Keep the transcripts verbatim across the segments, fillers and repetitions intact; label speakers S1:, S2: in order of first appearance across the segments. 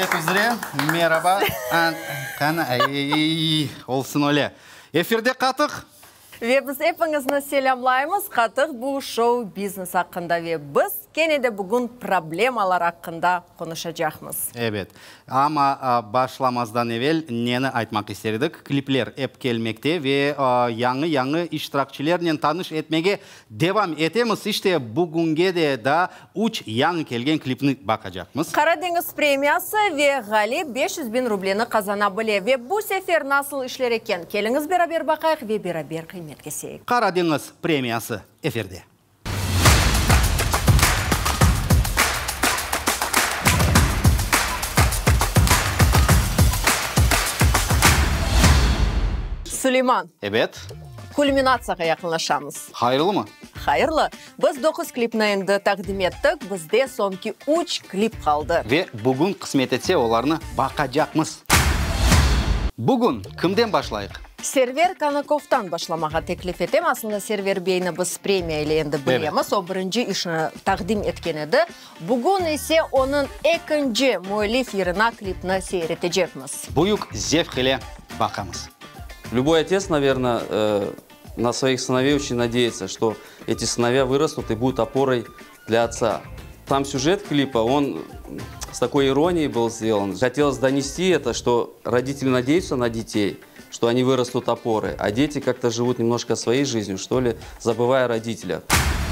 S1: Rahmet üzere. Merhaba. Kana ey olsun öyle. Efirde Қатық.
S2: Ve biz hepinizni selamlaymiz. Қатық bu şou biznes hakkında ve biz gene de bugün problemler hakkında konuşacağız.
S1: Evet. Ama başlamazdan evvel neni aytmak isterdik. Klipler hep gelmekte ve yanı-yanı iştirakçılarla tanış etmege devam etemiz. İşte bugünge de da üç yanı kelgen klipni bakacakmız.
S2: Karadeniz premiyası ve Gali beş yüz bin rubleni kazanabilir ve bu sefer nasıl işler eken? Keliniz beraber bakayıq ve beraber kıymet keseyik.
S1: Karadeniz premiyası efirde.
S2: Süleyman.
S1: Evet.
S2: Kulminatsiyaga yakınlaşamız.
S1: Hayırlı mı?
S2: Hayırlı. Biz dokuz klipni endi takdim ettik. Bizde sonki üç klip kaldı.
S1: Ve bugün kısmet etse onlarını bakacakmız. Bugün kimden başlayık?
S2: Server Kanakov'tan başlamağa teklif etem. Aslında Server Bey'ini biz premiya ile endi bilemiz. Evet. O birinci işini takdim etken edi. Bugün ise onun ikinci muallif yerine klipni seyredeceğimiz.
S1: Buyuk zevk ile bakamız.
S3: Любой отец, наверное, э, на своих сыновей очень надеется, что эти сыновья вырастут и будут опорой для отца. Там сюжет клипа, он с такой иронией был сделан. Хотелось донести это, что родители надеются на детей, что они вырастут опорой, а дети как-то живут немножко своей жизнью, что ли, забывая о родителях.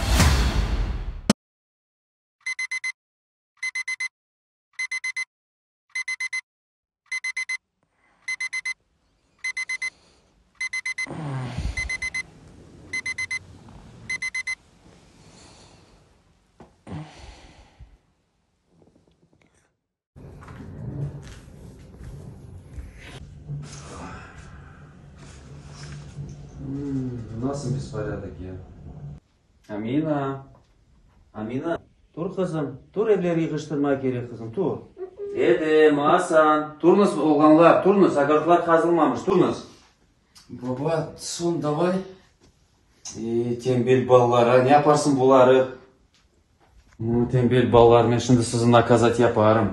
S4: Nasıl bespорядок ya? Amina. Amina. Dur kızım. Dur evleri yığıştırma gerek kızım. Dur. Dedim Hasan. Turunuz olganlar. Turunuz. Agartlar kazılmamış. Turunuz. Baba son davay. Eee tembel ballara. Ne yaparsın bunları? Tembel ballar. Ben şimdi sizi nakazat yaparım.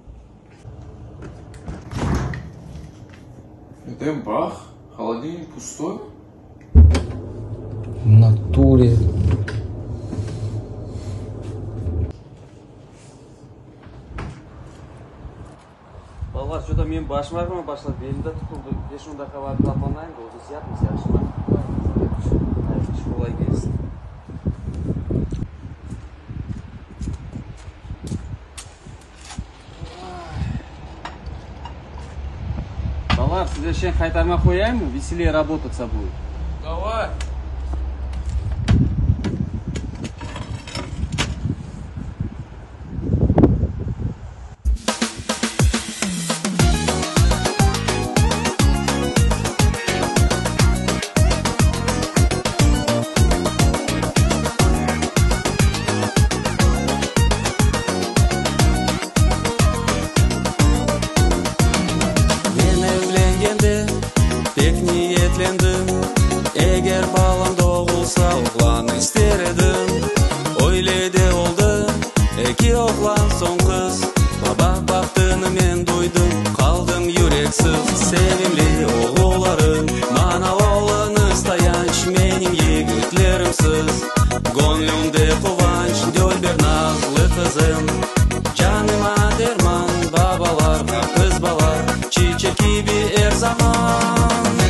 S5: Edem bak. Холодильник пустой.
S6: В натуре.
S3: Балалар, что-то мен başım ağrımaya başladı. Belimde tutuldu. beş on dakika var kapanayım da o yatmış yaşıma. İş kolay gelsin. Балалар, size şey kaytarma koyayım mı? Веселее работаться будет.
S5: Давай.
S7: Eğer balam doğulsa oğlan ister edim. Öyle de oldu. İki oğlan son kız. Baba baktığını men duydum. Kaldım yüreksiz. Sevimli oğullarım. Bana oğlanız tayanç. Benim yigitlerimsiz. Gönlümde kıvanç. Dölber nazlı kızım. Canıma derman. Babalar kız balar. Çiçek gibi her zaman.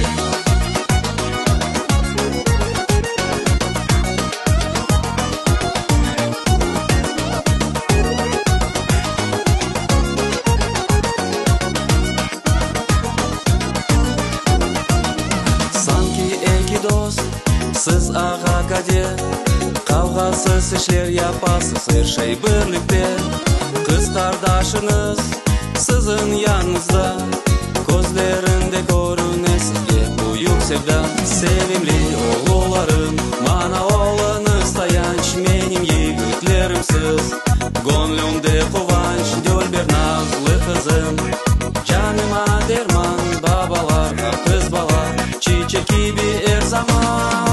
S7: Siz ağa kader, kavgasız işler yapasız her şey birlikte. Kız kardeşiniz sizin yanınızda, gözlerinde görüne sizge büyük sevda. Sevimli oğullarım, bana oğlanız tayanç. Benim yigitlerimsiz, gönlümde kıvanç. Dölber nazlı kızım, canıma derman. Babalar kız balar, çiçek gibi her zaman.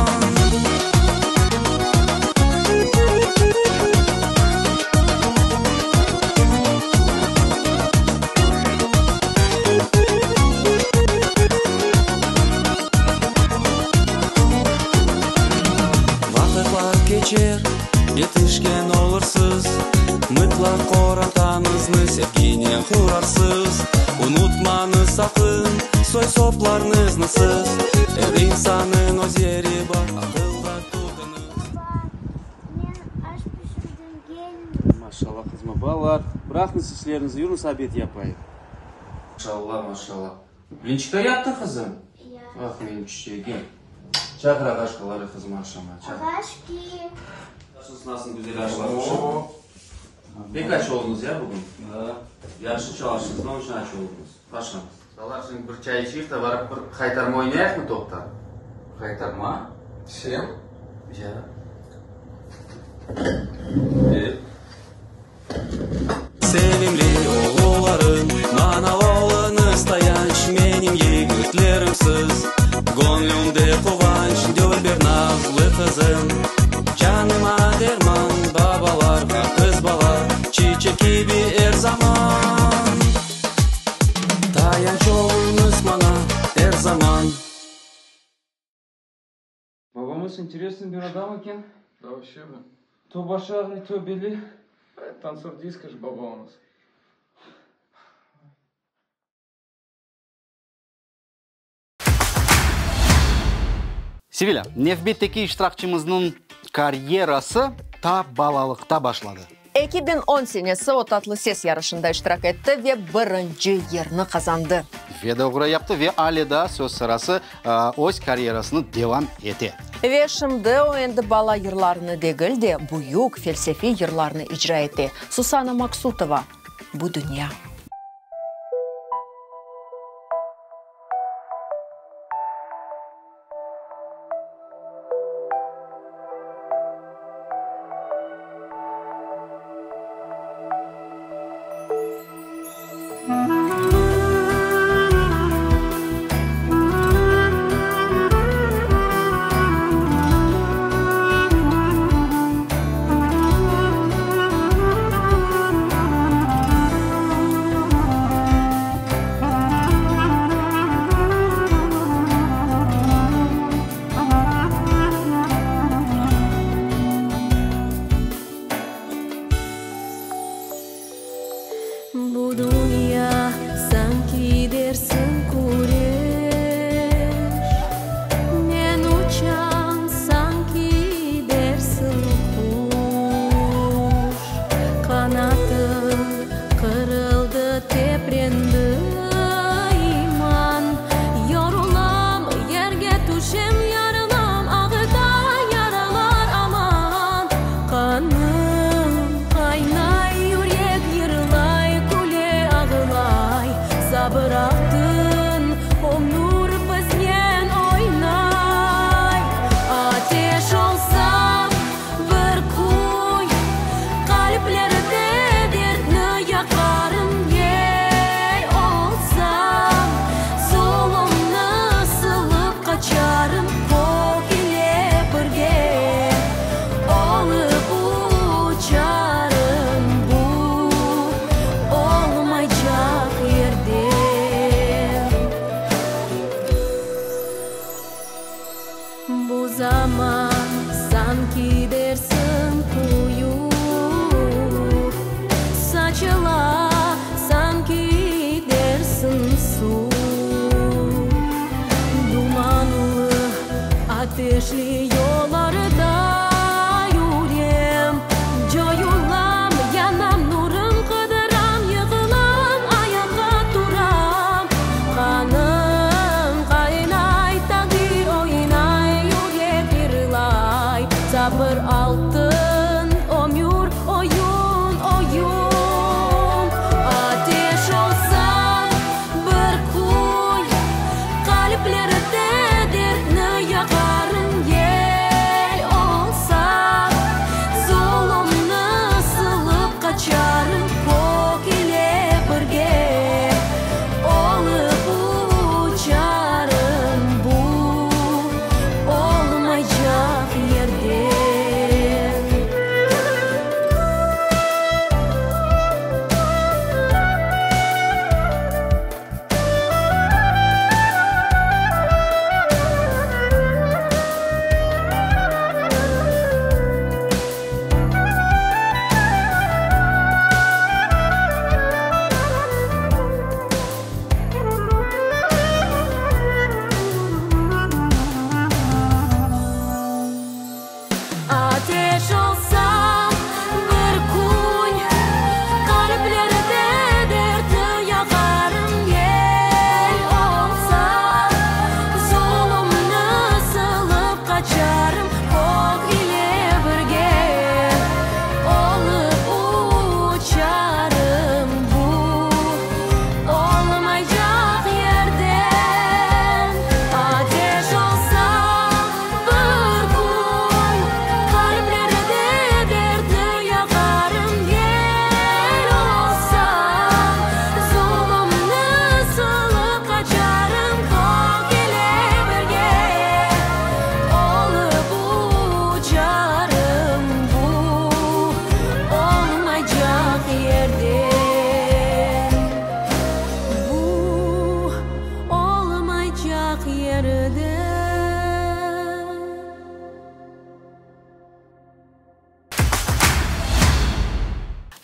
S7: атын, сой сопларыңызсыз. Әр инсанның өз ері бар, ақылға тұтыңыз.
S6: Мен аш пішірден келдім.
S4: Машалла қызма балалар. Бырақыңыз сіздеріңізді юрныс обед япайын. Машалла, машалла. Блинчика yaptın kızım?
S6: Я.
S4: Ах, benim çiçeğim. Çakır ağaçkaları kızım akşama.
S6: Ağaçki.
S4: Yaşınız nasıl güzel aşılarmış. Pek aç oldunuz ya bugün? Yaşlı çalıştınız, onun için aç oldunuz. Paşam. Salar şimdi bir çay içeyip de varıp bir kaytarma oynayak mı toptan? Kaytarma? Sen? Ya. Evet.
S7: Sevimli oğulların, mana oğlunuz tayanç, benim yigitlerimsiz. Gönlümde kovanç, dölber nazlı kızım. Canıma derman, babalarga kız bala, çiçek gibi her zaman. Tayanç oğlunuz bana her zaman.
S8: Babamız интересный bir adam ekan.
S5: Да вообще, блин.
S8: То башагы, то бели.
S5: Танцор диска же баба у нас.
S1: Севиля, Нефбеттеки иштиракчымыздын карьерасы та балалыкта башлады.
S2: эки миң он senesi o tatlı ses yarışında iştirak etti ve birinci yerini kazandı.
S1: Ve doğru yaptı ve Alida söz sırası öz kariyerasını devam etti.
S2: Ve şimdi o endi bala yıllarını değil de büyük felsefi yıllarını icra etti. Susana Maksutova, bu dünya.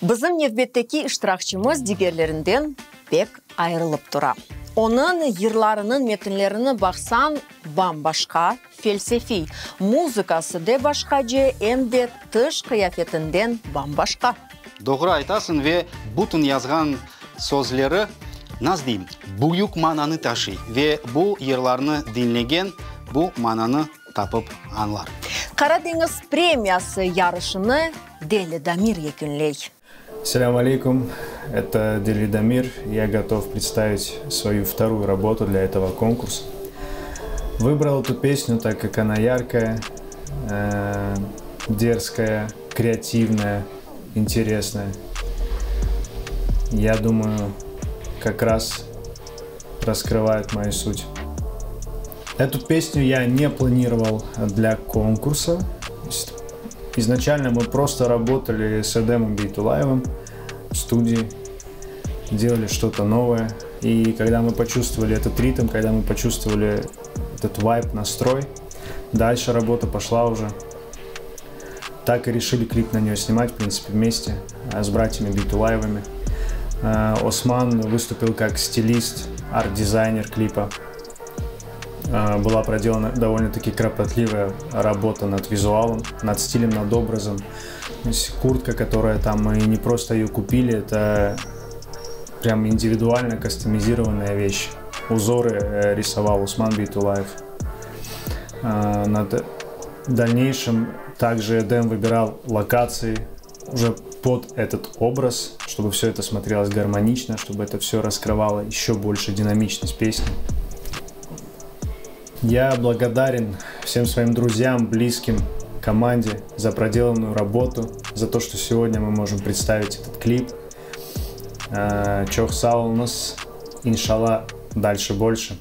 S2: Bizim nevbetteki iştirakçımız diğerlerinden pek ayrılıp dura. Onun yırlarının metinlerini baksan bambaşka, felsefi, muzikası da başkaca, hem de tış kıyafetinden bambaşka.
S1: Doğru aytasın ve bütün yazgan sözleri nasıl diyeyim, büyük mananı taşıyor ve bu yırlarını dinlegen bu mananı tapıp anlar.
S2: Karadeniz Premiyası yarışını Deli Дамир yekünley.
S9: Ассаляму алейкум, это Дели Дамир. Я готов представить свою вторую работу для этого конкурса. Выбрал эту песню, так как она яркая, э, дерзкая, креативная, интересная. Я думаю, как раз раскрывает мою суть. Эту песню я не планировал для конкурса. Изначально мы просто работали с Эдемом Бейтулаевым в студии, делали что-то новое. И когда мы почувствовали этот ритм, когда мы почувствовали этот вайб, настрой, дальше работа пошла уже. Так и решили клип на нее снимать, в принципе, вместе с братьями Бейтулаевыми. Осман выступил как стилист, арт-дизайнер клипа. Была проделана довольно-таки кропотливая работа над визуалом, над стилем, над образом. Куртка, которая там, мы не просто ее купили, это прям индивидуально кастомизированная вещь. Узоры рисовал Осман Бейтулаев. Над дальнейшем также Эдем выбирал локации уже под этот образ, чтобы все это смотрелось гармонично, чтобы это все раскрывало еще больше динамичность песни. Я благодарен всем своим друзьям, близким, команде за проделанную работу, за то, что сегодня мы можем представить этот клип. Чох сау у нас, иншалла, дальше больше.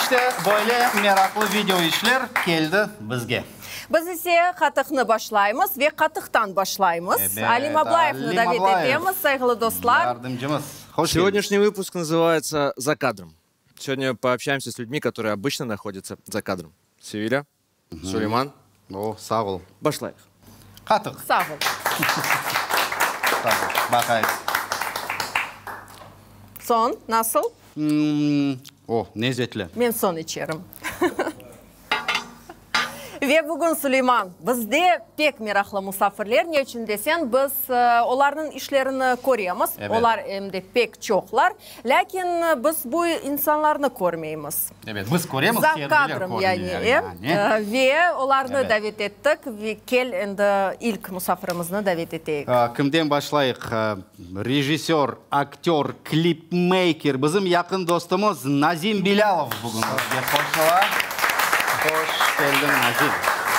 S1: İşte böyle meraklı video işler geldi bizge.
S2: Biz ise katıkını başlayımız ve katıktan başlayımız.
S1: Evet,
S2: Alim Ablaev'ni
S1: Alim
S2: davet
S1: Ablaev.
S2: edemiz, saygılı dostlar.
S1: Yardımcımız. Hoş
S10: Сегодняшний выпуск называется «За кадром». Сегодня пообщаемся с людьми, которые обычно находятся за кадром. Севиля, Сулейман,
S1: О, sağ ol.
S10: Башлаев.
S1: Katık.
S2: Sağ ol.
S1: Sağ ol. Bakayız.
S2: Son, nasıl?
S1: Hmm, oh, lezzetli.
S2: Ben son içerim. Ve bugün Süleyman, bizde pek meraklı misafirler. Ne için desen, biz e, onların işlerini koruyoruz.
S1: Evet.
S2: Onlar hem de pek çoklar. Lakin e, biz bu insanlarını görmeyimiz.
S1: Evet, biz koruyoruz.
S2: За
S1: seyirciler
S2: kadrım
S1: koruyor
S2: yani.
S1: yani.
S2: E, ve onlarını
S1: Evet.
S2: davet ettik. Ve gel endi ilk misafirimizni davet ettik.
S1: Aa, Kimden başlayık? Aa, Rejissör, aktör, klipmaker, bizim yakın dostumuz Nazim Bilalov bugün. bizge qo'shiladi. Hoş geldin Nazim.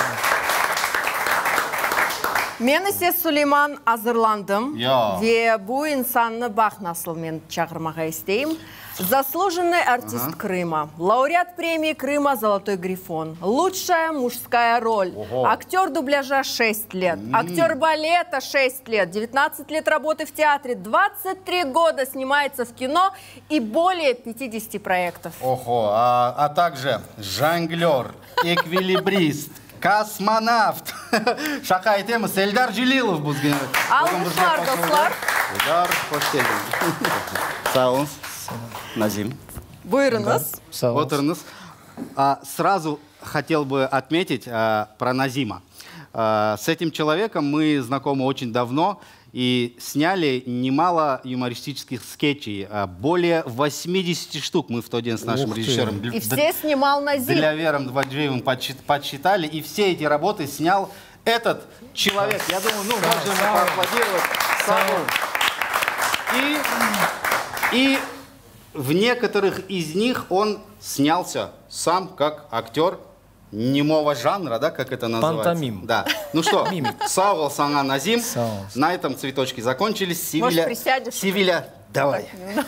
S2: Men ise Süleyman hazırlandım.
S1: Ya.
S2: Ve bu insanı bak nasıl men çağırmağa isteyim. Заслуженный артист Крыма, лауреат премии Крыма «Золотой грифон», лучшая мужская роль,
S1: Ого.
S2: актер дубляжа шесть лет, актер балета шесть лет, девятнадцать лет работы в театре, двадцать три года снимается в кино и более пятидесяти проектов.
S1: Ого, а, а также жонглер, эквилибрист, космонавт. Шака etemiz. Эльдар Жилилов bizge.
S2: Alkışlar dostlar.
S1: Эльдар, hoş geldin. Sağ olun. Назим.
S2: Buyurunuz.
S1: Отырыңыз. А, Сразу хотел бы отметить а, про Назима. А, С этим человеком мы знакомы очень давно и сняли немало юмористических скетчей. А, Более восьмидесяти штук мы в тот день с нашим режиссером
S2: И все снимал Назим.
S1: Дилявером Дваджиевым подсчит- подсчитали. И все эти работы снял этот человек. Я думаю, ну, можно ему поаплодировать. Саул. И, и в некоторых из них он снялся сам как актер немого жанра, да, как это называется?
S11: Пантомим.
S1: Да. Ну что, Саул Сана Назим.
S11: Сау.
S1: На этом цветочки закончились.
S2: Может,
S1: Севиля,
S2: присядешь?
S1: Севиля, давай.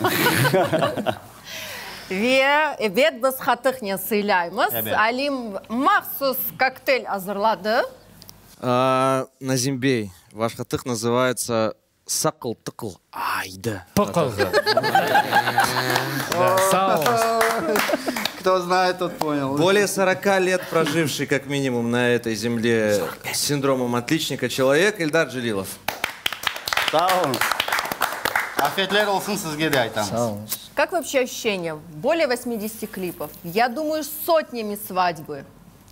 S2: Ve evet biz katıkla sıйlayımız.
S1: Evet.
S2: Alim mahsus kokteyl hazırladı.
S10: А, Назимбей, ваш хатых называется «Сакл-тыкл айда».
S11: Пыкл. Да, сау.
S1: Кто знает, тот понял.
S10: Более сорока лет проживший как минимум на этой земле с синдромом отличника человек Эльдар Джилилов.
S1: Sağ olun. Afiyetler olsun sizge de айтамыз.
S11: Сау.
S2: Как вообще ощущение? Более восьмидесяти клипов. Я думаю, сотнями свадьбы.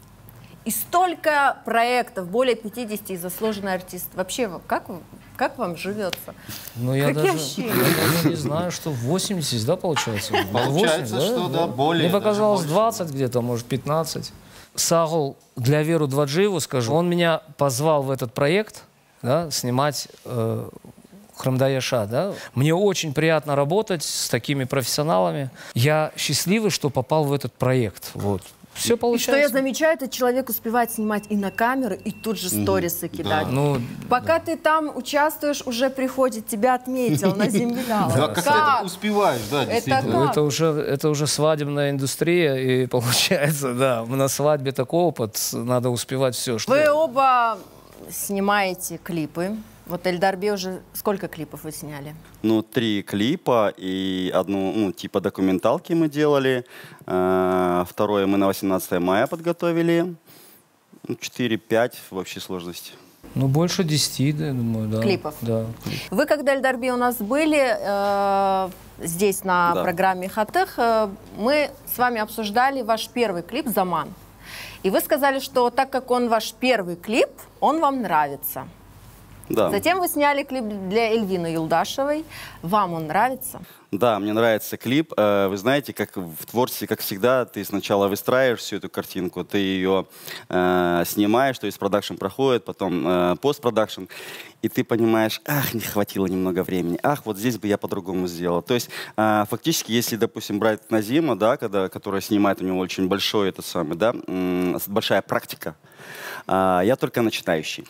S2: И столько проектов, более пятидесяти, и заслуженный артист. Вообще, как, как вам живется?
S11: Ну, я
S2: Какие
S11: даже,
S2: ощущения?
S11: я даже не знаю, что восемьдесят, да, получается?
S1: Получается,
S11: восемь,
S1: что да, более,
S11: Мне
S1: даже
S11: показалось
S1: больше.
S11: двадцать где-то, может, пятнадцать. Сагул для Веру Дваджиеву скажу. Он меня позвал в этот проект, да, снимать э, Храмдаяша, да. Мне очень приятно работать с такими профессионалами. Я счастливый, что попал в этот проект. Вот. Все
S2: И что я
S11: получается.
S2: замечаю, этот человек успевает снимать и на камеру, и тут же сторисы кидать.
S11: Ну,
S2: Пока ты там участвуешь, уже приходит, тебя отметил на земле.
S1: Да, как ты это успеваешь, да,
S2: Это
S1: действительно.
S2: как?
S11: это уже, это уже свадебная индустрия, и получается, да, на свадьбе такой опыт, надо успевать все. Что...
S2: Вы оба снимаете клипы. Вот Эльдарбе уже сколько клипов вы сняли?
S12: Ну, три клипа и одну, ну, типа документалки мы делали. Э, Второе мы на восемнадцатое мая подготовили. Ну, четыре-пять в общей сложности.
S11: Ну, больше десяти, да, я думаю, да.
S2: Клипов.
S11: Да.
S2: Вы, когда Эльдарбе у нас были э, здесь на
S12: Да.
S2: программе «Хатых», э, мы с вами обсуждали ваш первый клип «Заман». И вы сказали, что так как он ваш первый клип, он вам нравится.
S12: Да.
S2: Затем вы сняли клип для Эльвины Юлдашевой. Вам он нравится?
S12: Да, мне нравится клип. Э, Вы знаете, как в творчестве, как всегда, ты сначала выстраиваешь всю эту картинку, ты ее э, снимаешь, то есть продакшн проходит, потом э, постпродакшн, и ты понимаешь, ах, не хватило немного времени, ах, вот здесь бы я по-другому сделал. То есть э, фактически, если, допустим, брать Назима, да, когда, который снимает, у него очень большой, это самый, да, м, большая практика, э, я только начинающий.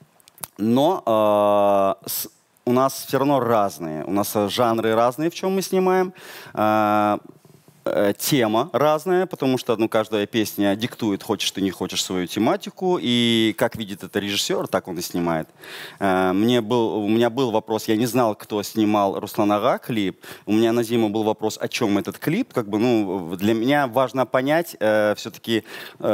S12: Но э, с, у нас все равно разные. У нас жанры разные, в чем мы снимаем. Э, э, тема разная, потому что ну, каждая песня диктует, хочешь ты, не хочешь, свою тематику, и как видит это режиссер, так он и снимает. Э, мне был, у меня был вопрос, я не знал, кто снимал Руслан Ага клип, у меня на зиму был вопрос, о чем этот клип, как бы, ну, для меня важно понять э, все-таки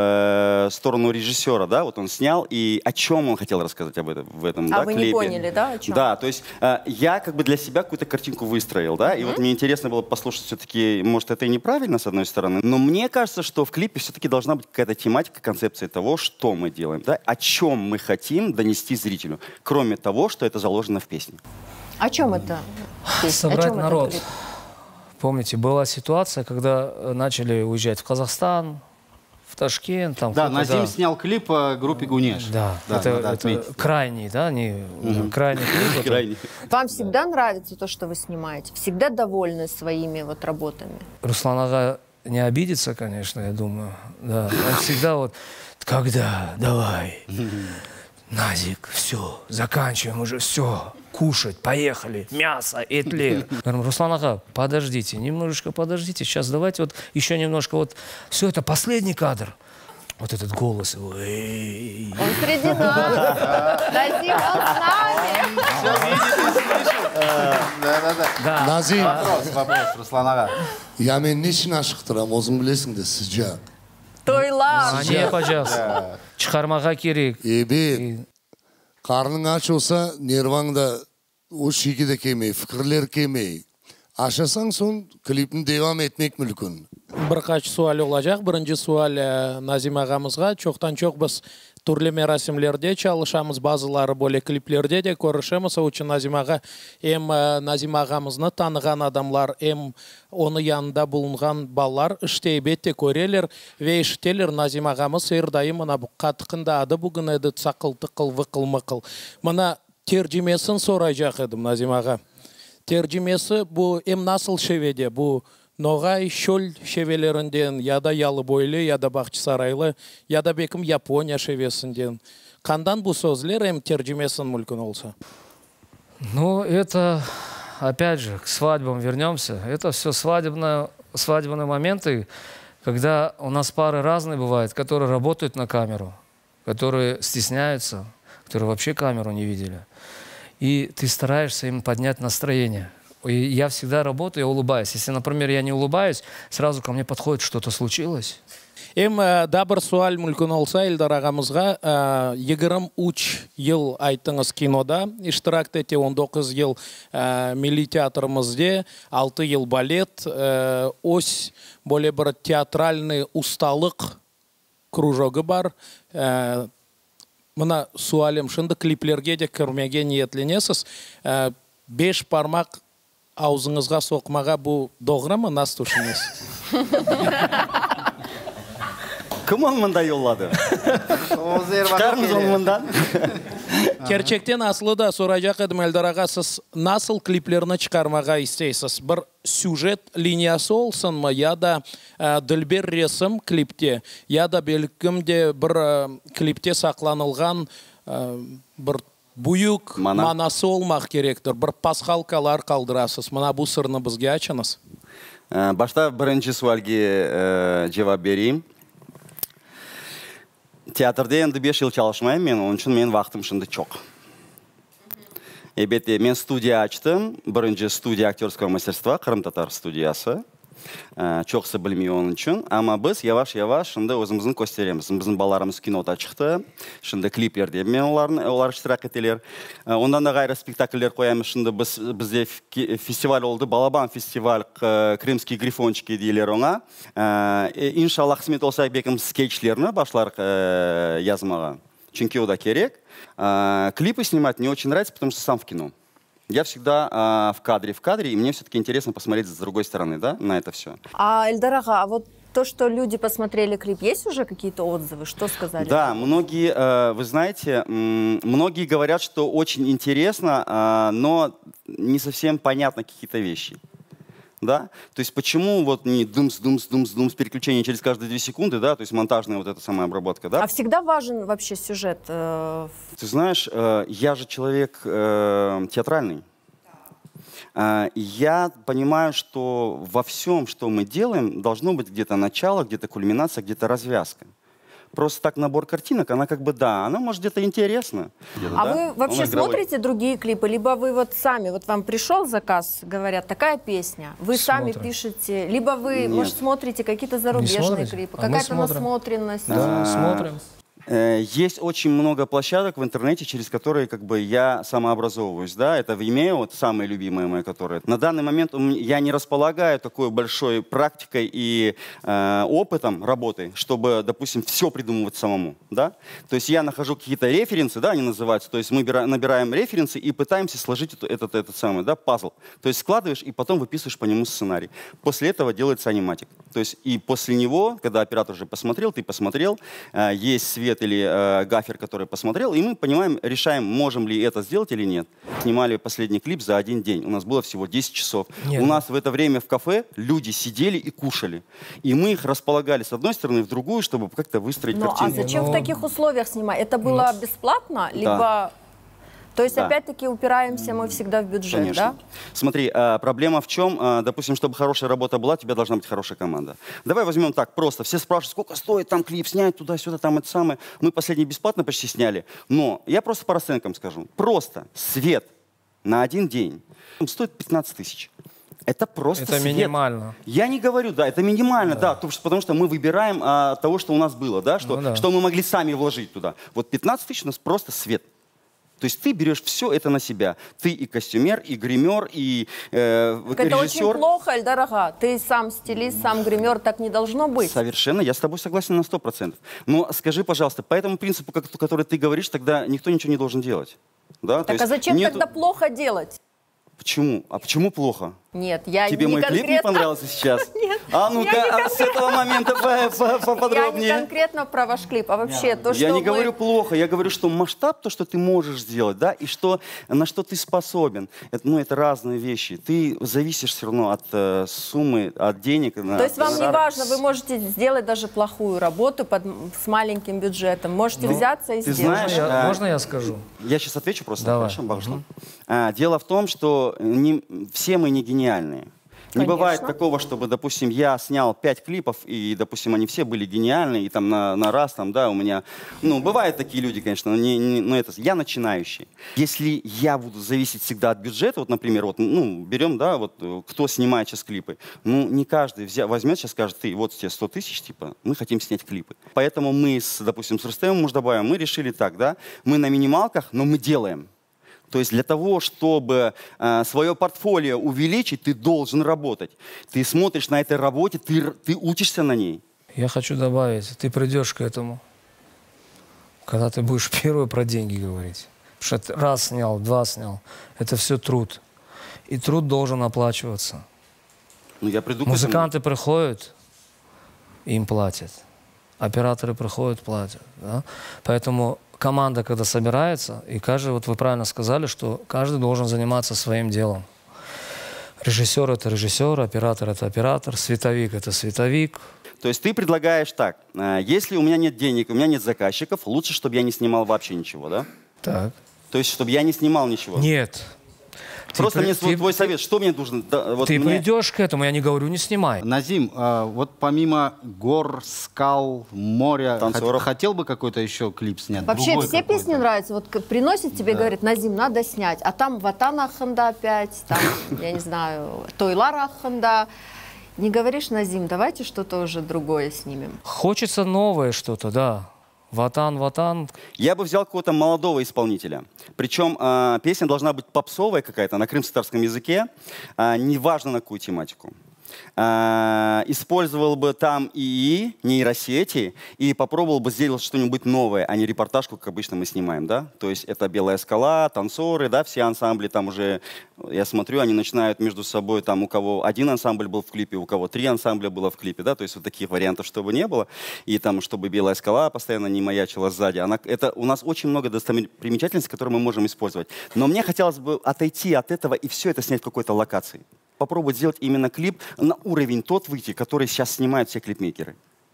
S12: э, сторону режиссера, да, вот он снял, и о чем он хотел рассказать об этом, в этом,
S2: а
S12: да,
S2: вы
S12: клипе.
S2: не поняли, да, о чем?
S12: Да, то есть э, я как бы для себя какую-то картинку выстроил, да, mm-hmm. и вот мне интересно было послушать все-таки, может, это и неправильно, с одной стороны, но мне кажется, что в клипе все-таки должна быть какая-то тематика, концепция того, что мы делаем, да, о чем мы хотим донести зрителю, кроме того, что это заложено в песне.
S2: О чем это?
S11: Собрать
S2: о чем
S11: народ.
S2: Это
S11: Помните, была ситуация, когда начали уезжать в Казахстан, в Ташкент. Там
S1: да, Назим снял клип о группе Гунеш.
S11: Да,
S1: да
S11: это,
S1: это
S11: отметить. крайний, да, не угу. крайний клип.
S12: Крайний.
S2: Вам всегда нравится то, что вы снимаете? Всегда довольны своими вот работами?
S11: Руслан Ага не обидится, конечно, я думаю. Да, он всегда вот, когда, давай, Назик, все, заканчиваем уже, все. Кушать, поехали, мясо, этлер. Говорим, Руслан Ага, подождите, немножечко подождите, сейчас давайте вот еще немножко вот, все, это последний кадр. Вот этот голос его.
S2: Он среди нас. Назим, он с нами.
S1: Все видит и слышит. Да-да-да.
S13: Назим.
S1: Вопрос, вопрос, Руслан Ага.
S13: Я мен нешін ашықтырам, өзің білесің де, сіз жа.
S2: Тойлам.
S11: Не, пожалуйста. Шығармаға керек.
S13: Ебе. Қарның ач olsa, нерваңда o шекеде кемей, фікірлер кемей. Ашасаң сон клипін девам етмек мүлкін.
S14: Бір қач суал олacak. Бірінші суал Назим ағамызға. Çoxtan-çox біз түрлі мерасимлерде çalışамыз, базылары более клиплерде де көрішеміз. Үшін Назим аға, эм Назим ағамызны таныған адамлар, эм оны янында болынған балалар іштей бетте көрелер, ве іштелер Назим ағамыз ердайым мына қатықында ады бүгін еді сақыл-тықыл, вықыл-мықыл. Мына тержімесін сорайжақ едім Назим аға. Тержімесі бұл эм насыл шеведе, бұл Ноғай шөл шевелерінден, яда ялы бойлы, яда бақчы сарайлы, яда бекім Япония шевесінден. Қандан бұл сөзлер әм терджімесін мүлкін олса?
S11: Ну, это, опять же, к свадьбам вернемся. Это все свадебные, свадебные моменты, когда у нас пары разные бывают, которые работают на камеру, которые стесняются, которые вообще камеру не видели. И ты стараешься им поднять настроение. И я всегда работаю, я улыбаюсь. Если, например, я не улыбаюсь, сразу ко мне подходит, что-то случилось.
S14: Эм дабыр суал мүлкін олса, Эльдар ағамызға егерім үш ел айттыңыз кинода, иштирак ете он тоғыз ел милли театрымызде, алты ел балет, ось более бір театральный усталық кружогы бар. Мына суалем шынды клиплерге де көрмеге ниетленесіз. Беш пармақ аузыңызға соқмаға бұл доғырамы нас тұшыныз?
S12: Кім он мында yolladı? Çıkarmız он мындан.
S14: Керчектен асылы да сұрайжақ едім Эльдар аға, сіз насыл клиплеріні шығармаға істейсіз? Бір сюжет линиясы олсын ма, яда ділбер ресім клипте, яда белкімде бір клипте сақланылған бір бұйық манасы олмақ керектір. Бір пасхалкалар қалдырасыз. Мына бұл сырны бізге açınız.
S12: Башта бірінші суалге жауап берейін. Театрда енді беш ел çalışmayım мен, onun үшін мен вақтым шынды çok. Ебетте, мен студия açtım. Бірінші студия актерского мастерства, Қырым татар студиясы. Çoqсы білмей onun үшін. Ama біз yavaş-yavaş шынды өзіміздің көстереміз. Біздің баларымыз кинода шықты. Шынды клиплерде мен оларын, олар іштирак етелер. Ондан да ғайры спектакльдер қоямыз. Шынды біз, бізде фестиваль oldu. Балабан фестиваль, Крымский грифончики дейлер оңа. Иншаллах, қысмет olsa бекім скетчлеріні башлар yazmaға. Çünkü o da керек. Клипы снимать мне очень нравится, потому что сам в кино. Я всегда а, в кадре, в кадре, и мне все-таки интересно посмотреть с другой стороны, да, на это все.
S2: А, Эльдар ага, а вот то, что люди посмотрели клип, есть уже какие-то отзывы? Что сказали?
S12: Да, многие, э, вы знаете, многие говорят, что очень интересно, э, но не совсем понятно какие-то вещи. Да? То есть почему вот не думс, думс, думс, думс, переключение через каждые две секунды, да, то есть монтажная вот эта самая обработка, да?
S2: А всегда важен вообще сюжет? Э...
S12: Ты знаешь, э, я же человек э, театральный. А, я понимаю, что во всем, что мы делаем, должно быть где-то начало, где-то кульминация, где-то развязка. Просто так набор картинок, она как бы, да, она может где-то интересна. Где
S2: а
S12: да?
S2: вы вообще смотрите другие клипы? Либо вы вот сами, вот вам пришел заказ, говорят, такая песня, вы
S11: Смотрим.
S2: сами пишете, либо вы,
S12: Нет.
S2: может, смотрите какие-то зарубежные
S11: смотрите?
S2: клипы,
S11: А мы
S2: какая-то
S11: смотрим.
S2: насмотренность.
S11: Да, смотрим.
S12: Э, Есть очень много площадок в интернете, через которые как бы я самообразовываюсь, да, это Vimeo, вот самые любимые мои, которые. На данный момент у меня- я не располагаю такой большой практикой и э, опытом работы, чтобы, допустим, все придумывать самому, да. То есть я нахожу какие-то референсы, да, они называются, то есть мы бира- набираем референсы и пытаемся сложить эту- этот, этот самый, да, пазл. То есть складываешь и потом выписываешь по нему сценарий. После этого делается аниматик. То есть и после него, когда оператор уже посмотрел, ты посмотрел, э, есть свет или э, гафер, который посмотрел, и мы понимаем, решаем, можем ли это сделать или нет. Снимали последний клип за один день. У нас было всего десять часов.
S11: Нет.
S12: У нас в это время в кафе люди сидели и кушали. И мы их располагали с одной стороны в другую, чтобы как-то выстроить
S2: Ну, а
S12: картинку.
S2: зачем в таких условиях снимать? Это было бесплатно, либо...
S12: Да.
S2: То есть,
S12: Да.
S2: опять-таки, упираемся мы всегда в бюджет,
S12: Конечно.
S2: да?
S12: Смотри, а, проблема в чем? А, допустим, чтобы хорошая работа была, у тебя должна быть хорошая команда. Давай возьмем так, просто. Все спрашивают, сколько стоит там клип снять, туда-сюда, там это самое. Мы последний бесплатно почти сняли. Но я просто по расценкам скажу. Просто свет на один день стоит пятнадцать тысяч. Это просто
S11: Это
S12: свет.
S11: минимально.
S12: Я не говорю, да, это минимально, да, потому, что, потому что мы выбираем а, того, что у нас было, да, что,
S11: Ну да.
S12: что мы могли сами вложить туда. Вот пятнадцать тысяч у нас просто свет. То есть ты берешь все это на себя. Ты и костюмер, и гример, и э,
S2: Так это
S12: режиссер.
S2: очень плохо, или дорого? Ты сам стилист, сам гример, так не должно быть.
S12: Совершенно, я с тобой согласен на сто процентов. Но скажи, пожалуйста, по этому принципу, как, который ты говоришь, тогда никто ничего не должен делать. Да? То
S2: Так
S12: есть
S2: а зачем
S12: нету-
S2: тогда плохо делать?
S12: Почему? А почему плохо?
S2: Нет, я
S12: Тебе
S2: не
S12: мой клип не
S2: конкретно...
S12: понравился сейчас?
S2: Нет,
S12: А ну-ка,
S2: я не
S12: а с этого момента по- по-
S2: Я не
S12: поподробнее.
S2: конкретно про ваш клип, а вообще то, что
S12: Я не
S2: вы-
S12: говорю плохо, я говорю, что масштаб, то, что ты можешь сделать, да, и что, на что ты способен, это, ну, это разные вещи. Ты зависишь все равно от э, суммы, от денег.
S2: То есть вам не важно, вы можете сделать даже плохую работу под, с маленьким бюджетом. Можете
S12: Ну,
S2: взяться и
S12: ты
S2: сделать.
S12: знаешь,
S11: Я-
S12: а,
S11: можно я скажу?
S12: Я сейчас отвечу просто.
S11: Давай.
S12: Хорошо, Богуслав? А, дело в том, что не, все мы не гениальные. Не
S2: Конечно.
S12: бывает такого, чтобы, допустим, я снял пять клипов, и, допустим, они все были гениальные, и там на, на раз, там, да, у меня... Ну, бывают такие люди, конечно, но, не, не- но это... Я начинающий. Если я буду зависеть всегда от бюджета, вот, например, вот, ну, берем, да, вот, э, кто снимает сейчас клипы, ну, не каждый взя- возьмет сейчас, скажет, ты, вот тебе сто тысяч, типа, мы хотим снять клипы. Поэтому мы, с, допустим, с Рустемом Муждабаевым, мы решили так, да, мы на минималках, но мы делаем. То есть для того, чтобы э, свое портфолио увеличить, ты должен работать. Ты смотришь на этой работе, ты, р- ты учишься на ней.
S11: Я хочу добавить, ты придешь к этому, когда ты будешь первый про деньги говорить. Потому что ты раз снял, два снял. Это все труд. И труд должен оплачиваться.
S12: Ну, я приду к
S11: Музыканты приходят, им платят. Операторы приходят, платят. Да? Поэтому команда, когда собирается, и каждый, вот вы правильно сказали, что каждый должен заниматься своим делом. Режиссер — это режиссер, оператор — это оператор, световик — это световик.
S12: То есть ты предлагаешь так, э, если у меня нет денег, у меня нет заказчиков, лучше, чтобы я не снимал вообще ничего, да?
S11: Так.
S12: То есть, чтобы я не снимал ничего.
S11: Нет.
S12: Просто
S11: Ты
S12: мне
S11: при-
S12: свой,
S11: ты-
S12: твой совет, что мне нужно? да, вот
S11: Ты
S12: мне-
S11: придешь к этому, я не говорю, не снимай.
S1: Назим, а, вот помимо гор, скал, моря,
S12: Танцоров.
S1: хот- хотел бы какой-то еще клип снять?
S2: Вообще
S1: Другой
S2: все
S1: какой-то?
S2: песни нравятся. Вот к- приносит тебе,
S1: Да.
S2: говорит, Назим, надо снять. А там Ватан Аханда опять, там, я не знаю, Тойлар Аханда. Не говоришь, Назим, давайте что-то уже другое снимем.
S11: Хочется новое что-то, да. Ватан, ватан.
S12: Я бы взял какого-то молодого исполнителя. Причем э, песня должна быть попсовая какая-то на крымско-татарском языке, э, неважно на какую тематику. Э, использовал бы там ИИ, нейросети, и попробовал бы сделать что-нибудь новое, а не репортажку, как обычно мы снимаем, да? То есть это «Белая скала», танцоры, да, все ансамбли там уже, я смотрю, они начинают между собой, там у кого один ансамбль был в клипе, у кого три ансамбля было в клипе, да, то есть вот таких вариантов, чтобы не было, и там, чтобы «Белая скала» постоянно не маячила сзади. Она, это, у нас очень много достопримечательностей, которые мы можем использовать. Но мне хотелось бы отойти от этого и все это снять в какой-то локации. Попробовать сделать именно клип на уровень тот выйти, который сейчас снимают все клипмейкеры.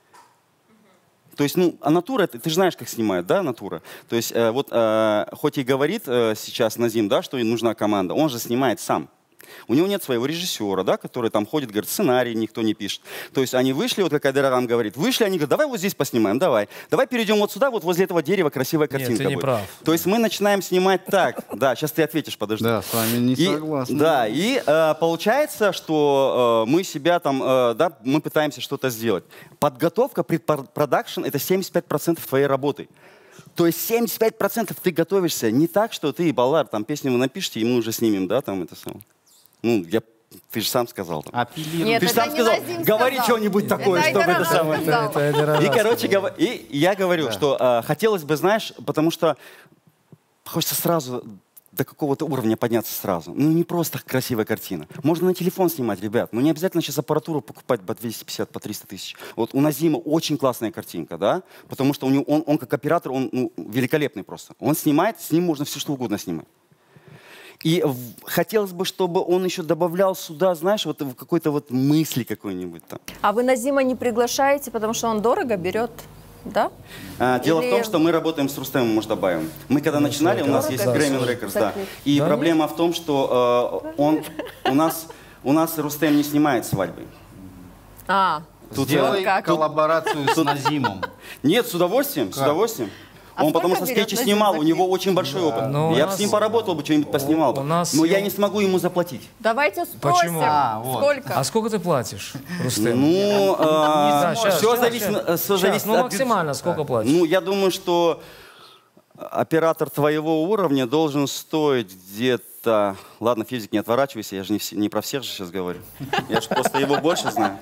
S12: То есть, ну, а натура, это- ты же знаешь, как снимают, да, натура? То есть, э, вот, э, хоть и говорит э, сейчас Назим, да, что ей нужна команда, он же снимает сам. У него нет своего режиссера, да, который там ходит, говорит, сценарий никто не пишет. То есть они вышли, вот как Айдар Агам говорит, вышли, они говорят, давай вот здесь поснимаем, давай. Давай перейдем вот сюда, вот возле этого дерева красивая картинка
S11: Нет, ты не
S12: будет.
S11: прав.
S12: То есть мы начинаем снимать так. Да, сейчас ты ответишь, подожди.
S1: Да, с вами не
S12: И,
S1: согласен.
S12: да, и э, получается, что э, мы себя там, э, да, мы пытаемся что-то сделать. Подготовка, предпродакшн — это семьдесят пять процентов твоей работы. То есть семьдесят пять процентов ты готовишься не так, что ты, Балар, там песню вы напишите, и мы уже снимем, да, там это самое. Ну, я, ты же сам сказал. Там.
S1: Апеллируй.
S12: Ты же сам сказал, говори что-нибудь такое,
S2: Это
S12: чтобы это самое.
S11: Это- это Айдар
S12: И,
S11: Агам
S12: короче,
S11: сказал.
S12: гова- и я говорю,
S1: Да.
S12: что э, хотелось бы, знаешь, потому что хочется сразу до какого-то уровня подняться сразу. Ну, не просто красивая картина. Можно на телефон снимать, ребят. Ну, не обязательно сейчас аппаратуру покупать по двести пятьдесят, по триста тысяч. Вот у Назима очень классная картинка, да? Потому что у него, он, он как оператор, он ну, великолепный просто. Он снимает, с ним можно все что угодно снимать. И в- хотелось бы, чтобы он еще добавлял сюда, знаешь, вот в какой-то вот мысли какой-нибудь там.
S2: А вы Назима не приглашаете, потому что он дорого берет, да?
S12: А, Дело
S2: Или-
S12: в том, что мы работаем с Рустемом Муждабаевым. Мы когда начинали, у нас есть
S2: Дорого?
S12: Grammy Records, да.
S2: Закрыть.
S12: И
S11: Да
S12: проблема в том, что э, он у нас у нас Рустем не снимает свадьбы.
S2: А,
S12: Тут,
S1: Сделай
S12: э,
S2: как?
S1: коллаборацию с Назимом.
S12: Нет, с удовольствием, с удовольствием.
S2: А
S12: Он потому
S2: сколько
S12: что
S2: берет
S12: скетчи
S2: Назим
S12: снимал,
S2: за
S12: у него очень большой опыт.
S11: Ну, у
S12: Я бы
S11: нас-
S12: с ним поработал бы, что-нибудь поснимал бы.
S11: у нас
S12: Но я
S11: съем-
S12: не смогу ему заплатить.
S2: давайте спросим,
S11: Почему?
S1: А, вот.
S2: сколько?
S11: А сколько ты платишь, Рустем?
S12: Ну,
S11: Да, щас,
S12: все
S11: щас,
S12: зависит,
S11: щас.
S12: э, всё
S11: Щас,
S12: зависит
S11: ну,
S12: от бю-
S11: максимально сколько платишь?
S12: Ну, я думаю, что оператор твоего уровня должен стоить где-то... Ладно, физик, не отворачивайся, я же не, вс- не про всех же сейчас говорю. Я же просто его больше знаю.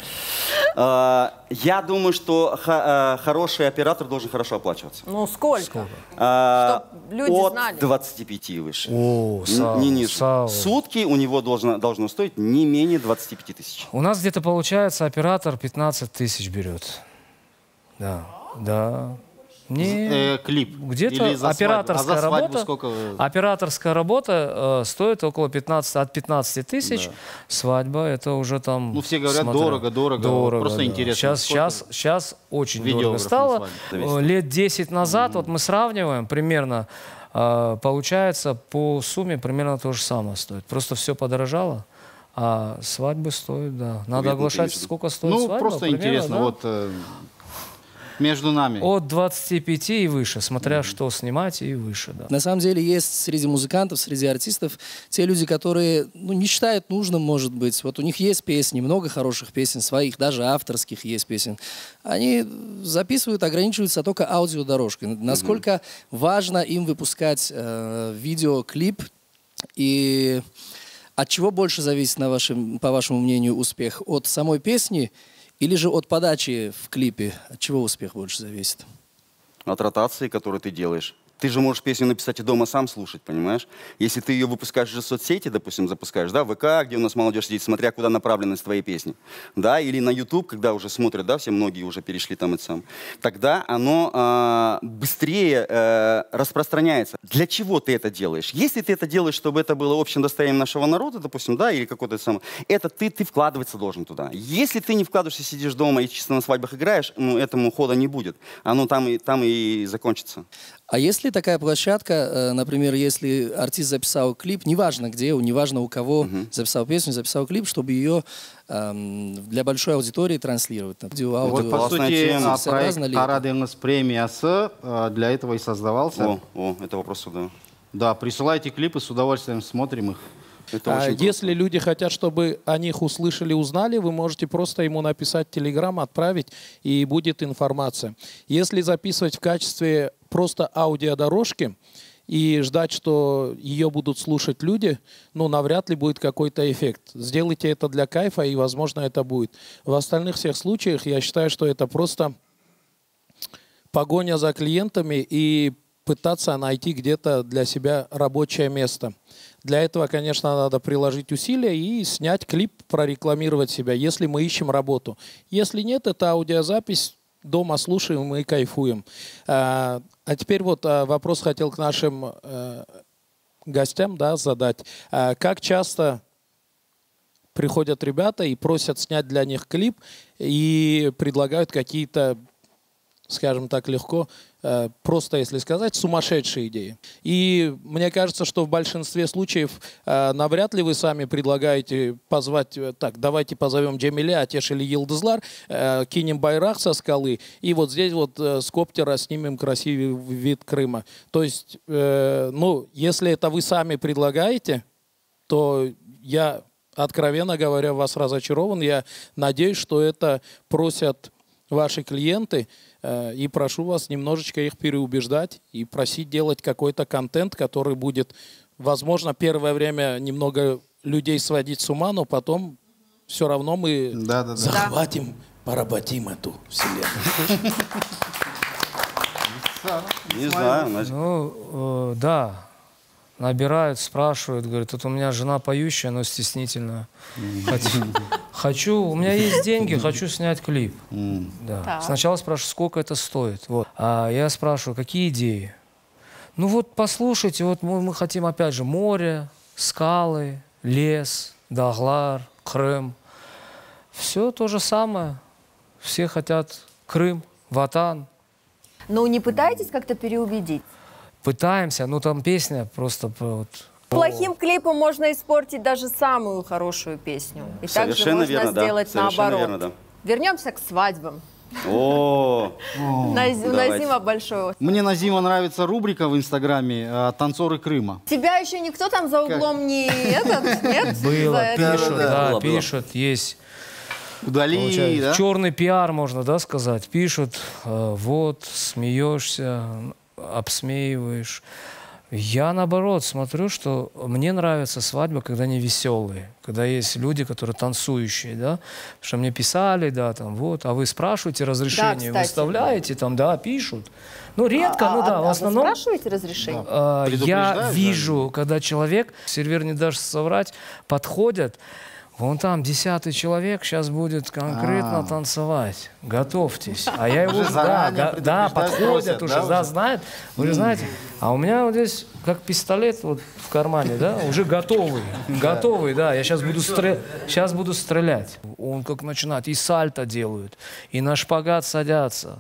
S12: А, Я думаю, что ха- э, хороший оператор должен хорошо оплачиваться.
S2: Ну, сколько?
S12: А,
S2: Чтоб люди
S12: От
S2: знали.
S12: двадцати пяти и выше.
S11: О,
S12: Н-
S11: Сау,
S12: не ниже.
S11: Сау.
S12: Сутки у него должно, должно стоить не менее двадцати пяти тысяч.
S11: У нас где-то получается оператор пятнадцать тысяч берет. Да, да. Не,
S1: Э, клип.
S11: где-то
S1: Или за свадьбу.
S11: операторская
S1: А за свадьбу
S11: работа,
S1: сколько вы-
S11: операторская работа э, стоит около пятнадцати, от пятнадцати тысяч.
S1: Да.
S11: Свадьба это уже там.
S1: Ну, все говорят,
S11: смотря.
S1: дорого, дорого.
S11: Дорого,
S1: Просто
S11: да.
S1: интересно,
S11: Сейчас,
S1: сколько
S11: сейчас, сейчас очень дорого
S1: видеограф на
S11: стало.
S1: свадьбе?
S12: Зависит.
S11: Э, Лет десять назад, вот мы сравниваем примерно, э, получается по сумме примерно то же самое стоит. Просто все подорожало. А свадьбы стоят, да. Надо
S12: Видно,
S11: оглашать,
S12: конечно.
S11: сколько стоит
S1: Ну,
S11: свадьба.
S1: просто
S11: примерно,
S1: интересно,
S11: да?
S1: вот э, между нами.
S11: От двадцати пяти и выше, смотря что снимать и выше, да.
S15: На самом деле есть среди музыкантов, среди артистов те люди, которые ну, не считают нужным, может быть. Вот у них есть песни, много хороших песен своих, даже авторских есть песен. Они записывают, ограничиваются только аудиодорожкой. Насколько важно им выпускать э, видеоклип и от чего больше зависит, на вашем, по вашему мнению, успех? От самой песни или же от подачи в клипе? От чего успех больше зависит?
S12: От ротации, которую ты делаешь. Ты же можешь песню написать и дома сам слушать, понимаешь? Если ты ее выпускаешь в соцсети, допустим, запускаешь, да, в ВК, где у нас молодежь сидит, смотря куда направленность твоей песни, да, или на YouTube, когда уже смотрят, да, все многие уже перешли там и сам, тогда оно э, быстрее э, распространяется. Для чего ты это делаешь? Если ты это делаешь, чтобы это было общим достоянием нашего народа, допустим, да, или какой-то самый, это ты, ты вкладываться должен туда. Если ты не вкладываешься, сидишь дома и чисто на свадьбах играешь, ну, этому хода не будет. Оно там и, там и закончится.
S15: А есть ли такая площадка, э, например, если артист записал клип, неважно где, неважно у кого
S12: Мгм.
S15: записал песню, записал клип, чтобы ее эм, для большой аудитории транслировать? Видео,
S1: Вот,
S15: аудио.
S1: по
S12: классная
S1: сути,
S12: тема.
S1: а, проект
S15: Сообразно ли
S1: «Кара
S15: это?
S1: Деңіз» премиясы э, для этого и создавался.
S12: О, о, это вопрос сюда.
S1: Да, присылайте клипы, с удовольствием смотрим их.
S12: Это
S14: А
S12: очень
S14: если люди хотят, чтобы о них услышали, узнали, вы можете просто ему написать телеграм, отправить, и будет информация. Если записывать в качестве просто аудиодорожки и ждать, что ее будут слушать люди, ну, навряд ли будет какой-то эффект. Сделайте это для кайфа, и, возможно, это будет. В остальных всех случаях я считаю, что это просто погоня за клиентами и пытаться найти где-то для себя рабочее место. Для этого, конечно, надо приложить усилия и снять клип, прорекламировать себя, если мы ищем работу. Если нет, это аудиозапись, дома слушаем и кайфуем. А, а теперь вот а, вопрос хотел к нашим а, гостям, да, задать. А, как часто приходят ребята и просят снять для них клип и предлагают какие-то, скажем так, легко, э, просто если сказать, сумасшедшая идея. И мне кажется, что в большинстве случаев э, навряд ли вы сами предлагаете позвать, э, так, давайте позовем Джемиле, Атеш или Йылдызлар, э, кинем байрак со скалы, и вот здесь вот э, с коптера снимем красивый вид Крыма. То есть, э, ну, если это вы сами предлагаете, то я, откровенно говоря, вас разочарован. Я надеюсь, что это просят ваши клиенты, э, и прошу вас немножечко их переубеждать и просить делать какой-то контент, который будет, возможно, первое время немного людей сводить с ума, но потом все равно мы
S1: да, да, да.
S14: захватим, поработим эту вселенную.
S12: Не знаю.
S11: Ну, э, да. Набирают, спрашивают, говорят, тут у меня жена поющая, но стеснительная. Хочу, хочу, у меня есть деньги, хочу снять клип. Да. Сначала спрашиваю, сколько это стоит. Вот. А я спрашиваю, какие идеи? Ну вот послушайте, вот мы, мы хотим опять же море, скалы, лес, Даглар, Крым. Все то же самое. Все хотят Крым, Ватан.
S2: Но не пытаетесь как-то переубедить?
S11: Пытаемся, ну там песня просто вот...
S2: Плохим клипом можно испортить даже самую хорошую песню. И также
S12: Совершенно
S2: можно
S12: верно, да.
S2: сделать
S12: Совершенно
S2: наоборот.
S12: верно, да.
S2: Вернемся к свадьбам.
S12: О,
S2: Нази- Назима большой.
S1: Мне, Назима, нравится рубрика в Инстаграме э, «Танцоры Крыма».
S2: Тебя еще никто там за углом не этот, нет?
S11: Было,
S2: За это?
S11: пишут, да,
S1: Было, было.
S11: пишут, есть.
S1: Удали,
S11: Получается,
S1: да?
S11: черный пиар, можно, да, сказать. Пишут, э, вот, смеешься, обсмеиваешь. Я, наоборот, смотрю, что мне нравятся свадьбы, когда они веселые, когда есть люди, которые танцующие, да, что мне писали, да, там, вот, а вы спрашиваете разрешение,
S2: Да,
S11: выставляете, там, да, пишут. Ну, редко,
S2: А-
S11: ну, да,
S2: а-
S11: в
S2: а
S11: основном...
S2: вы спрашиваете разрешение?
S11: А, я
S1: Предупреждаешь,
S11: вижу, когда человек, сервер не даст соврать, подходят, вон там десятый человек сейчас будет конкретно
S1: А.
S11: танцевать. Готовьтесь. А я его
S1: Уже
S11: уже, да,
S1: заранее
S11: да, да,
S1: предупреждают,
S11: подходят
S1: просят,
S11: уже,
S1: да,
S11: да,
S1: уже?
S11: знают. Вы же знаете, а у меня вот здесь как пистолет вот в кармане, да, уже готовый. Готовый, да. Я сейчас буду, стрелять, сейчас буду стрелять. Он как начинает, и сальто делают, и на шпагат садятся.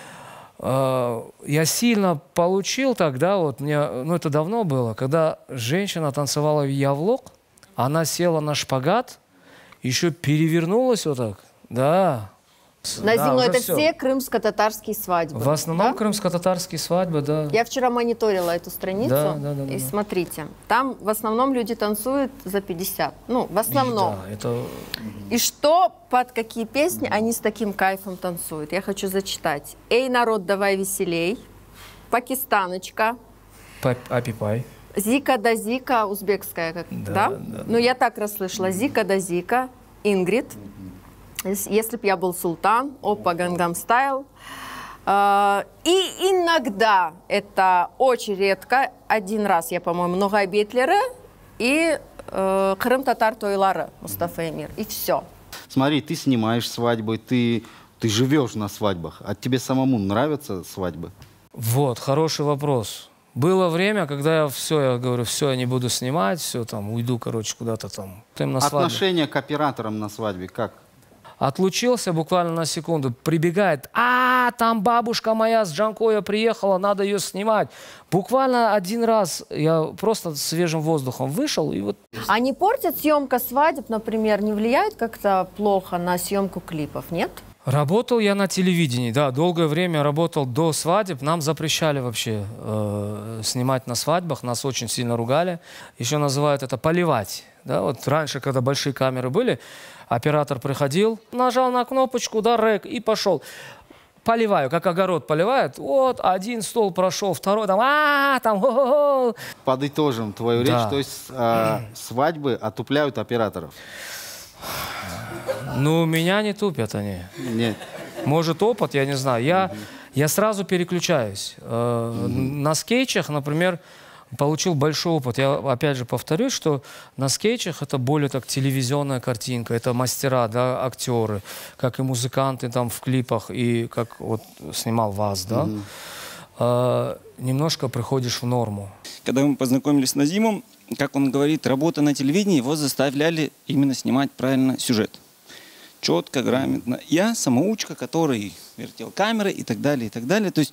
S11: Я сильно получил тогда, вот мне, ну это давно было, когда женщина танцевала в явлок, она села на шпагат, еще перевернулась вот так, да.
S2: Назим,
S11: Да,
S2: ну
S11: уже
S2: это
S11: всё.
S2: все крымско-татарские свадьбы.
S11: В основном
S2: да?
S11: крымско-татарские свадьбы, да.
S2: Я вчера мониторила эту страницу,
S11: Да, да, да,
S2: и
S11: да.
S2: смотрите, там в основном люди танцуют за пятьдесят. Ну, в основном.
S11: Да, это...
S2: И что, под какие песни они с таким кайфом танцуют? Я хочу зачитать. «Эй, народ, давай веселей», «Пакистаночка»,
S11: Апипай.
S2: «Зика да Зика», узбекская, как, да?
S11: Да, да.
S2: Ну, я так расслышала. «Зика да Зика», «Ингрид», «Если б я был султан», «Опа, Гангам Стайл». А, И иногда, это очень редко, один раз я, по-моему, «Ногай Бетлері» и э, «Крым татар тойлары» Мустафа Эмир. И все.
S1: Смотри, ты снимаешь свадьбы, ты, ты живешь на свадьбах. А тебе самому нравятся свадьбы?
S11: Вот, хороший вопрос. Было время, когда я все, я говорю, все, я не буду снимать, все, там, уйду, короче, куда-то там. Там на свадьбе.
S1: Отношение к операторам на свадьбе как?
S11: Отлучился буквально на секунду, прибегает, а там бабушка моя с Джанкоя приехала, надо ее снимать. Буквально один раз я просто свежим воздухом вышел, и вот...
S2: А не портит съемка свадеб, например, не влияет как-то плохо на съемку клипов, нет?
S11: Работал я на телевидении, да, долгое время работал до свадеб. Нам запрещали вообще э, снимать на свадьбах, нас очень сильно ругали. Еще называют это поливать. Да, вот раньше, когда большие камеры были, оператор приходил, нажал на кнопочку, да, рэк, и пошел. Поливаю, как огород поливает. Вот, один стол прошел, второй, там, а, там, хо-хо-хо.
S1: Подытожим твою
S11: Да.
S1: речь, то есть а, свадьбы отупляют операторов.
S11: Ну, меня не тупят они.
S1: Нет.
S11: Может, опыт, я не знаю. Я, я сразу переключаюсь. Э, На скетчах, например, получил большой опыт. Я опять же повторюсь, что на скетчах это более так телевизионная картинка. Это мастера, да, актеры, как и музыканты там в клипах, и как вот снимал вас, да. Э, Немножко приходишь в норму.
S16: Когда мы познакомились с Назимом, как он говорит, работа на телевидении, его заставляли именно снимать правильно сюжет. Четко, грамотно. Я самоучка, который вертел камеры и так далее, и так далее. То есть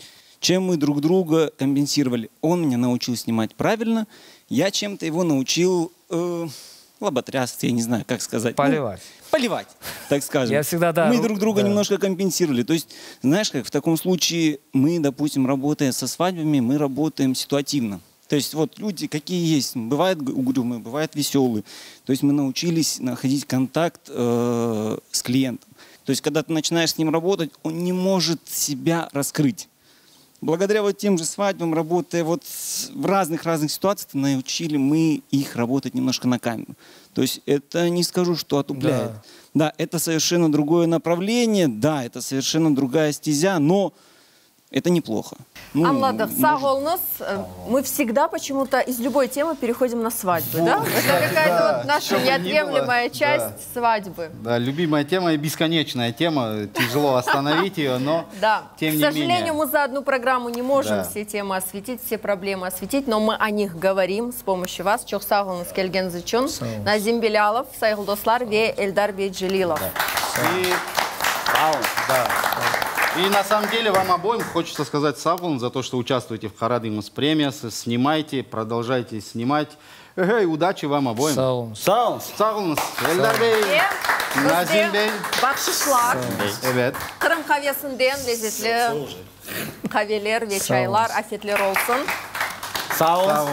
S16: чем мы друг друга компенсировали. Он меня научил снимать правильно, я чем-то его научил э, лоботрясться, я не знаю, как сказать.
S11: Поливать.
S16: Ну, поливать, так скажем.
S11: Я всегда, да.
S16: Мы друг друга
S11: да.
S16: немножко компенсировали. То есть, знаешь, как в таком случае мы, допустим, работая со свадьбами, мы работаем ситуативно. То есть вот люди какие есть, бывают угрюмые, бывают веселые. То есть мы научились находить контакт э, с клиентом. То есть когда ты начинаешь с ним работать, он не может себя раскрыть. Благодаря вот тем же свадьбам, работая вот в разных-разных ситуациях, научили мы их работать немножко на камеру. То есть это не скажу, что отупляет. Да, да, это совершенно другое направление, да, это совершенно другая стезя, но это неплохо. Ну,
S2: Амладов, сағолыңыз, мы всегда почему-то из любой темы переходим на свадьбу, да? Это какая-то
S1: Да,
S2: вот наша
S1: что бы ни
S2: неотъемлемая
S1: было,
S2: часть
S1: да.
S2: свадьбы.
S1: Да, любимая тема и бесконечная тема. Тяжело остановить ее, но
S2: Да,
S1: тем
S2: к
S1: не
S2: сожалению,
S1: менее.
S2: мы за одну программу не можем
S1: Да.
S2: все темы осветить, все проблемы осветить, но мы о них говорим с помощью вас. Çok sağ olunuz келгенiniz için. Назим Белялов, saygılı dostlar ve Эльдар Бейджилилов.
S1: И... Да. И на самом деле вам обоим хочется сказать сағолын за то, что участвуете в Харадимус премияс. Снимайте, продолжайте снимать. Эй, удачи вам обоим.
S11: Сағолыңыз.
S1: Сағолыңыз. Эльдар Бей, Назим Бей.
S2: Bakşışlar.
S1: Evet.
S2: Kırım kahvesinden lezzetli kahveler ve çaylar, afiyetler olsun.
S1: Sağ olun.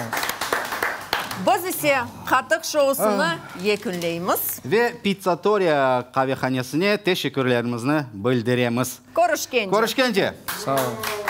S2: Biz ise Қатық шоусunu yekünleyimiz.
S1: Ve Pizzaтория kahvehanesine teşekkürlerimizi bildiremiz.
S2: Görüşkence.
S1: Görüşkence.
S11: Sağ olun.